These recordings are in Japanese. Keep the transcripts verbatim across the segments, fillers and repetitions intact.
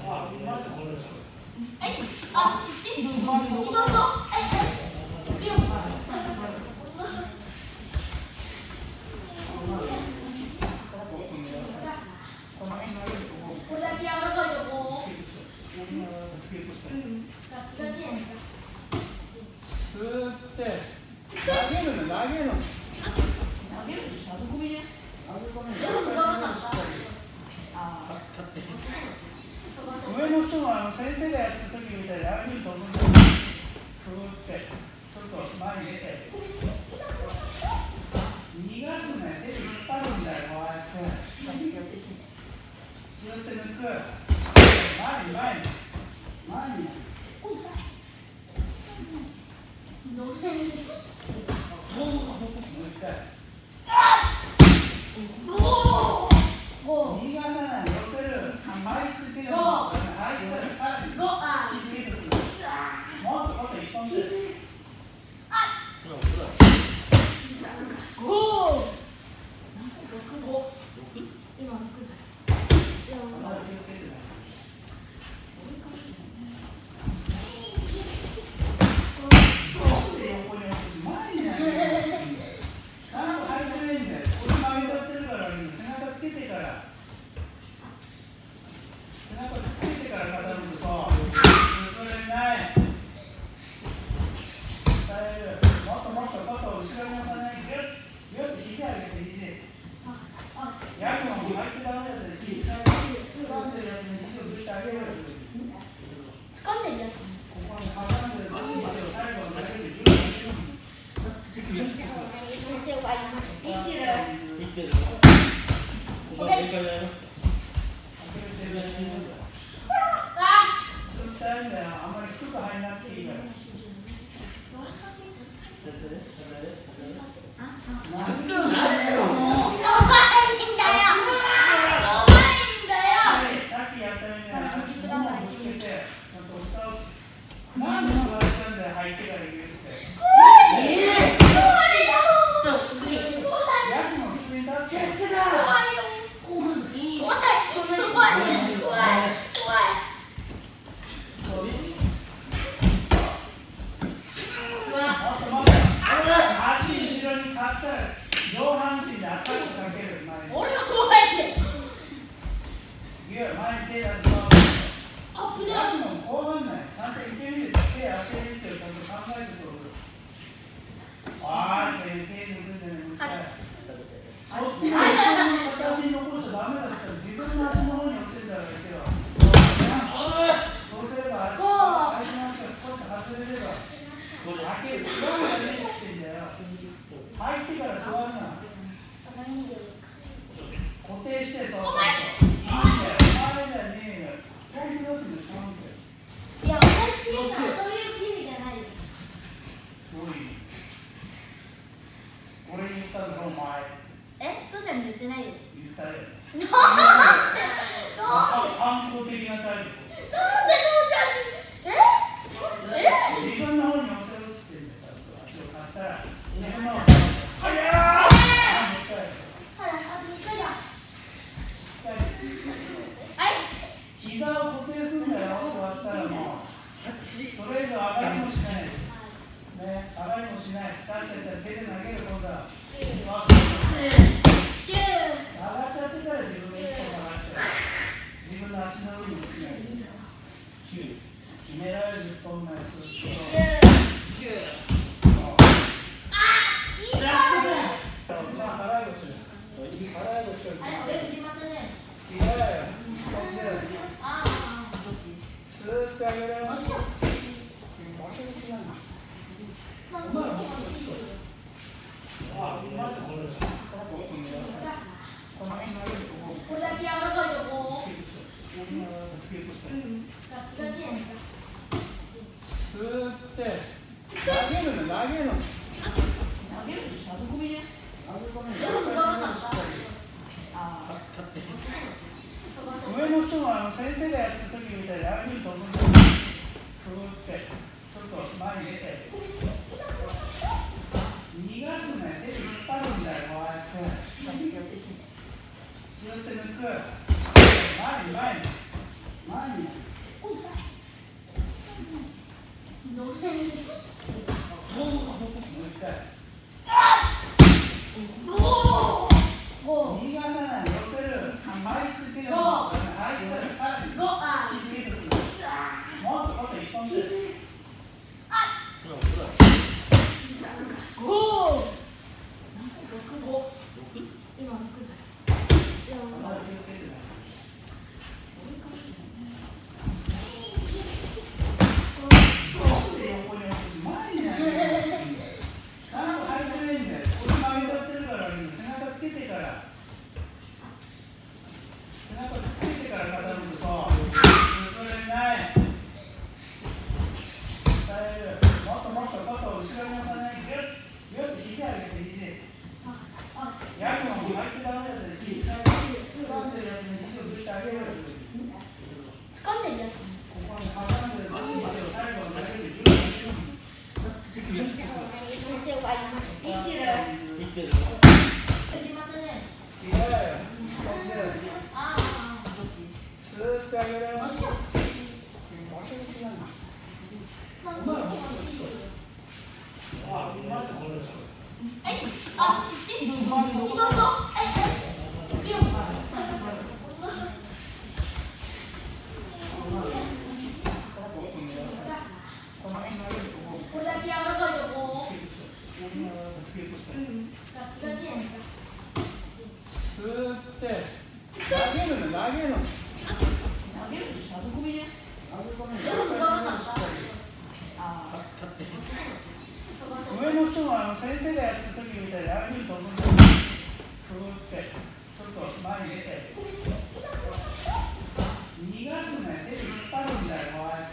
吸って投げるの投げるの投げるの投げ込みね投げ込みね上の人もあの先生がやった時みたいにああいうふうに飛ぶんだよ。ふーってちょっと前に出て逃がすね、手で引っ張るんだよ。こうやって吸って抜く前に前に前にもう一回逃がさない、寄せる、前行って手を入ったらさらに引きつけてくる。もっともっと一本手上の人もあの先生がやった時みたいにああいうふうに飛ぶんだよ。ふーってちょっと前に出て逃がすね、手で引っ張るんだよ。こうやって吸って抜く前に前に前にってあげる。吸って投げるの投げるの。上の人はあの先生がやった時みたいにああいうふうに飛ぶんだよ。ふーってちょっと前に出て逃がすね。手で引っ張るんだよ。こうやって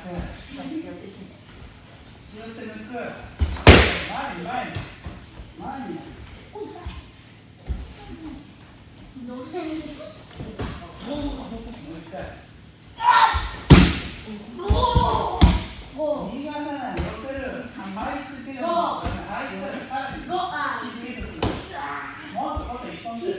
吸って抜く。前に前に前にもう一回。逃がさない。寄せる。前行って手を入ったらさらに気づいてくる。もっともっと一本です。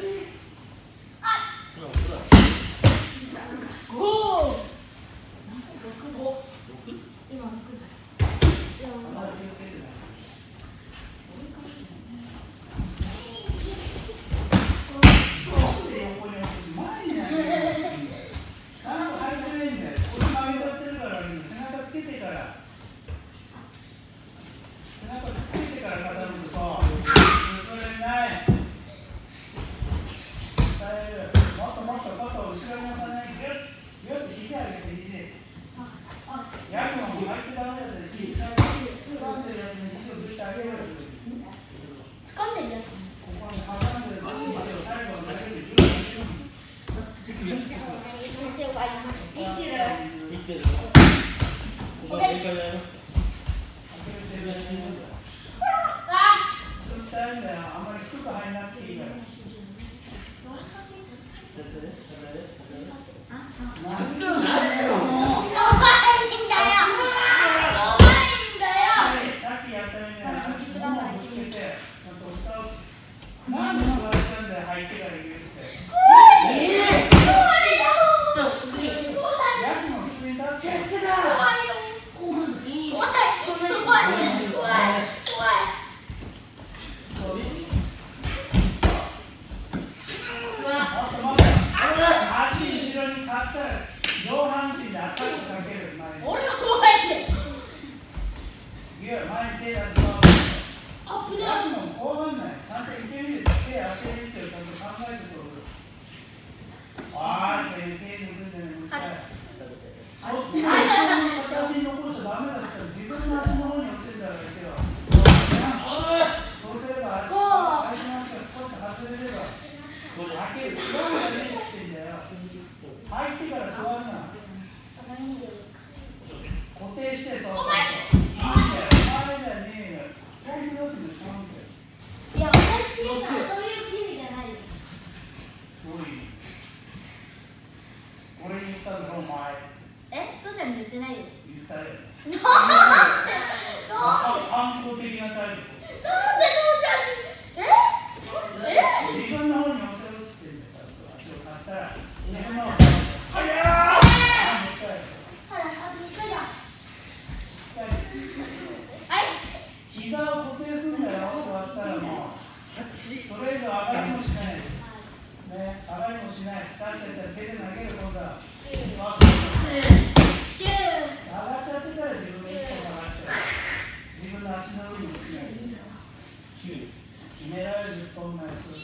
決められるじゅっぽんめ、す